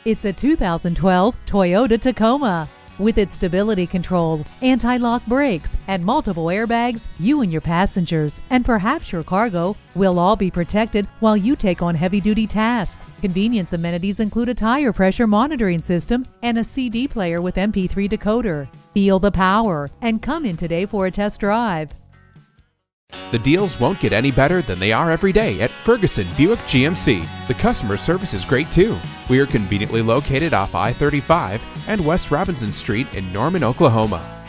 It's a 2012 Toyota Tacoma. With its stability control, anti-lock brakes, and multiple airbags, you and your passengers, and perhaps your cargo, will all be protected while you take on heavy-duty tasks. Convenience amenities include a tire pressure monitoring system and a CD player with MP3 decoder. Feel the power and come in today for a test drive. The deals won't get any better than they are every day at Ferguson Buick GMC. The customer service is great too. We are conveniently located off I-35 and West Robinson Street in Norman, Oklahoma.